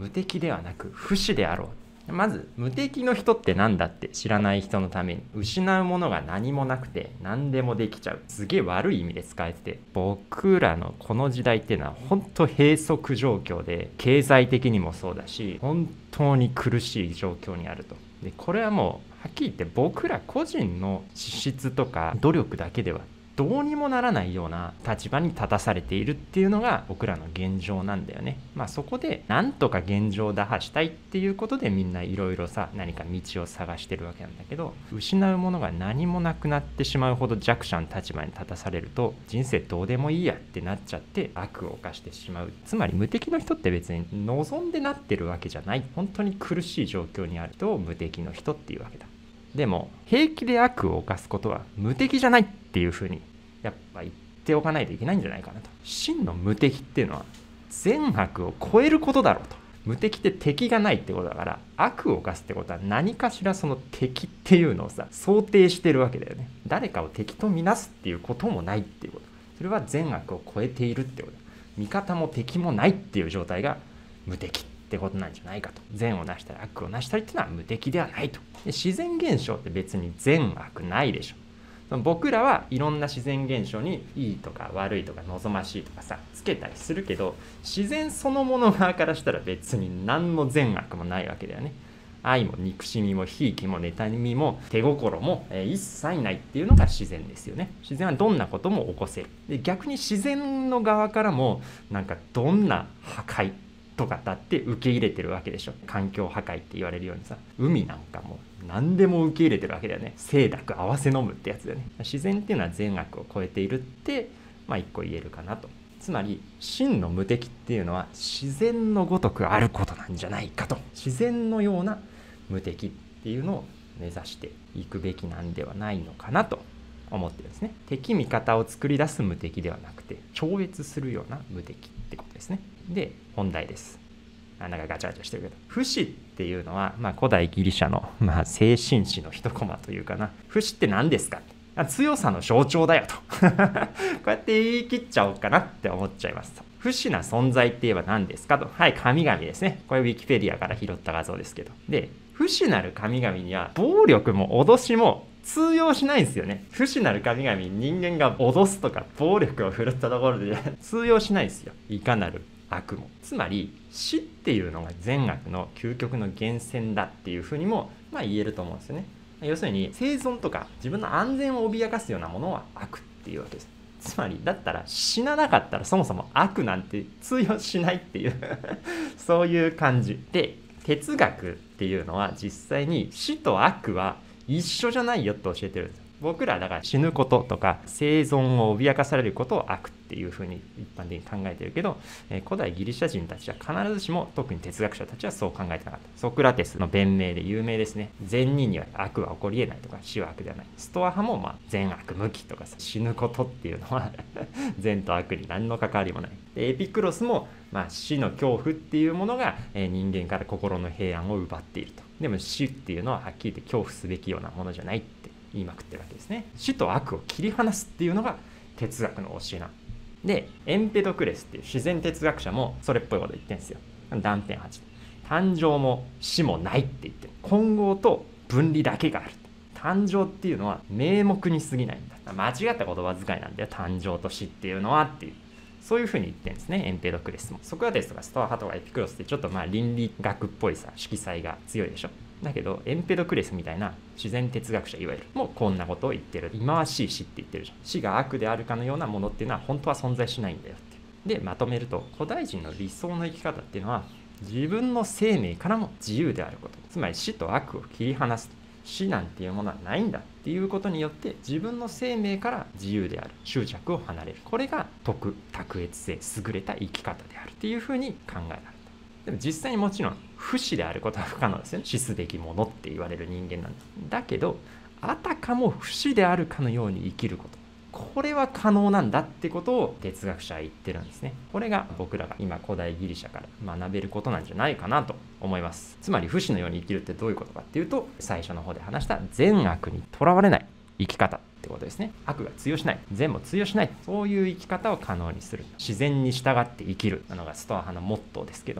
無敵ではなく不死であろう。まず無敵の人ってなんだって知らない人のために、失うものが何もなくて何でもできちゃう、すげえ悪い意味で使えてて、僕らのこの時代っていうのは本当閉塞状況で、経済的にもそうだし本当に苦しい状況にあると。でこれはもうはっきり言って僕ら個人の資質とか努力だけではどうにもならないような立場に立たされているっていうのが僕らの現状なんだよね。そこでなんとか現状を打破したいっていうことでみんないろいろさ、何か道を探してるわけなんだけど、失うものが何もなくなってしまうほど弱者の立場に立たされると、人生どうでもいいやってなっちゃって悪を犯してしまう。つまり無敵の人って別に望んでなってるわけじゃない、本当に苦しい状況にあると無敵の人っていうわけだ。でも平気で悪を犯すことは無敵じゃないっていうふうにやっぱ言っておかないといけないんじゃないかなと。真の無敵っていうのは善悪を超えることだろうと。無敵って敵がないってことだから、悪を犯すってことは何かしらその敵っていうのをさ想定してるわけだよね。誰かを敵とみなすっていうこともないっていうこと、それは善悪を超えているってこと、味方も敵もないっていう状態が無敵ってことなんじゃないかと。善を成したり悪を成したりっていうのは無敵ではないと。で自然現象って別に善悪ないでしょ。僕らはいろんな自然現象にいいとか悪いとか望ましいとかさつけたりするけど、自然そのもの側からしたら別に何の善悪もないわけだよね。愛も憎しみもひいきも妬みも手心も一切ないっていうのが自然ですよね。自然はどんなことも起こせる。で逆に自然の側からもなんかどんな破壊とかだって受け入れてるわけでしょ。環境破壊って言われるようにさ、海なんかも何でも受け入れてるわけだよね。清濁合わせ飲むってやつだよね。自然っていうのは善悪を超えているって一個言えるかなと。つまり真の無敵っていうのは自然のごとくあることなんじゃないかと。自然のような無敵っていうのを目指していくべきなんではないのかなと思ってるんですね。敵味方を作り出す無敵ではなくて超越するような無敵ってことですね。で本題です。なんかガチャガチャしてるけど、不死っていうのは、古代ギリシャの、精神史の一コマというかな。不死って何ですか、強さの象徴だよとこうやって言い切っちゃおうかなって思っちゃいます。不死な存在って言えば何ですかと。はい、神々ですね。これウィキペディアから拾った画像ですけど、で不死なる神々には暴力も脅しも通用しないんですよね。不死なる神々人間が脅すとか暴力を振るったところで通用しないですよ、いかなる悪も。つまり死っていうのが善悪の究極の源泉だっていうふうにも言えると思うんですよね。要するに生存とか自分の安全を脅かすようなものは悪っていうわけです。つまりだったら死ななかったらそもそも悪なんて通用しないっていうそういう感じで、哲学っていうのは実際に死と悪は一緒じゃないよと教えてるんです。僕らだから死ぬこととか生存を脅かされることを悪っていうふうに一般的に考えてるけど、古代ギリシャ人たちは必ずしも、特に哲学者たちはそう考えてなかった。ソクラテスの弁明で有名ですね。善人には悪は起こり得ないとか死は悪ではない。ストア派も善悪無期とかさ、死ぬことっていうのは善と悪に何の関わりもない。でエピクロスも死の恐怖っていうものが人間から心の平安を奪っていると。でも死っていうのははっきり言って恐怖すべきようなものじゃないって言いまくってるわけですね。死と悪を切り離すっていうのが哲学の教えなんで、エンペドクレスっていう自然哲学者もそれっぽいこと言ってるんですよ。断点8、誕生も死もないって言ってる。混合と分離だけがある。誕生っていうのは名目に過ぎないんだ。間違った言葉遣いなんだよ、誕生と死っていうのはっていう、そういうふうに言ってるんですね、エンペドクレスも。ソクラテスとかストア派とかエピクロスってちょっと倫理学っぽいさ色彩が強いでしょ。だけどエンペドクレスみたいな自然哲学者いわゆるもうこんなことを言ってる。忌まわしい死って言ってるじゃん。死が悪であるかのようなものっていうのは本当は存在しないんだよって。でまとめると、古代人の理想の生き方っていうのは自分の生命からも自由であること。つまり死と悪を切り離す。死なんていうものはないんだっていうことによって自分の生命から自由である、執着を離れる。これが徳卓越性優れた生き方であるっていうふうに考えられた。でも実際にもちろん不死であることは不可能ですよね。死すべきものって言われる人間なんだけど、あたかも不死であるかのように生きること、これは可能なんだってことを哲学者は言ってるんですね。これが僕らが今古代ギリシャから学べることなんじゃないかなと思います。つまり不死のように生きるってどういうことかっていうと、最初の方で話した善悪にとらわれない生き方ってことですね。悪が通用しない、善も通用しない、そういう生き方を可能にする。自然に従って生きるのがストア派のモットーですけど、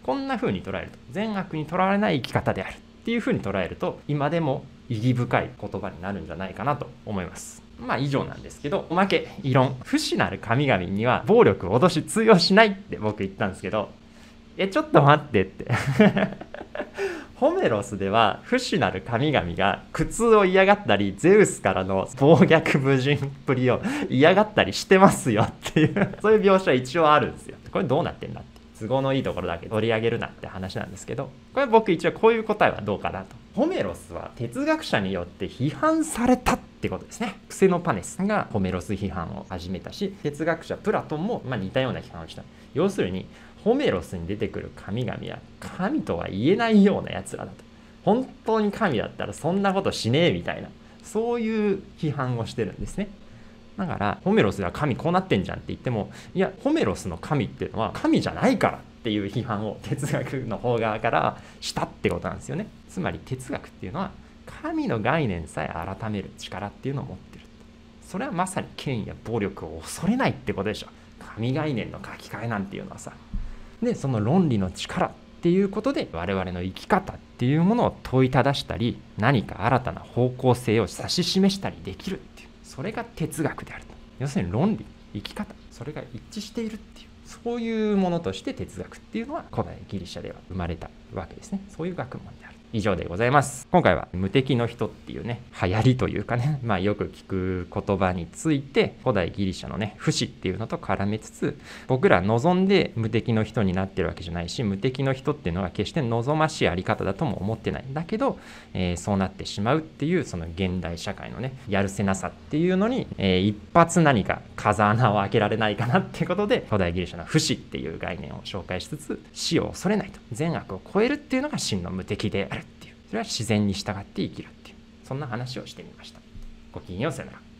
こんな風に捉えると、善悪にとらわれない生き方であるっていう風に捉えると、今でも意義深い言葉になるんじゃないかなと思います。まあ以上なんですけど、おまけ、異論。不死なる神々には暴力、脅し通用しないって僕言ったんですけど、ちょっと待ってってホメロスでは不死なる神々が苦痛を嫌がったり、ゼウスからの暴虐無人っぷりを嫌がったりしてますよっていうそういう描写一応あるんですよ。これどうなってんだって、都合のいいところだけ取り上げるなって話なんですけど、これ僕一応こういう答えはどうかなと。ホメロスは哲学者によって批判されたってことですね。クセノパネスがホメロス批判を始めたし、哲学者プラトンも似たような批判をした。要するにホメロスに出てくる神々は神とは言えないようなやつらだと。本当に神だったらそんなことしねえみたいな、そういう批判をしてるんですね。だからホメロスが神こうなってんじゃんって言っても、いやホメロスの神っていうのは神じゃないからっていう批判を哲学の方側からしたってことなんですよね。つまり哲学っていうのは神の概念さえ改める力っていうのを持ってる。それはまさに権威や暴力を恐れないってことでしょ。神概念の書き換えなんていうのはさ。でその論理の力っていうことで我々の生き方っていうものを問いただしたり、何か新たな方向性を指し示したりできるっていう、それが哲学であると。要するに論理、生き方、それが一致しているっていう、そういうものとして哲学っていうのは古代ギリシャでは生まれたわけですね。そういう学問である。以上でございます。今回は無敵の人っていうね、流行りというかね、よく聞く言葉について古代ギリシャのね、不死っていうのと絡めつつ、僕ら望んで無敵の人になってるわけじゃないし、無敵の人っていうのは決して望ましいあり方だとも思ってないんだけど、そうなってしまうっていうその現代社会のね、やるせなさっていうのに、一発何か風穴を開けられないかなってことで、古代ギリシャの不死っていう概念を紹介しつつ、死を恐れないと、善悪を超えるっていうのが真の無敵であるっていう、それは自然に従って生きるっていう、そんな話をしてみました。ごきげんよう、さよなら。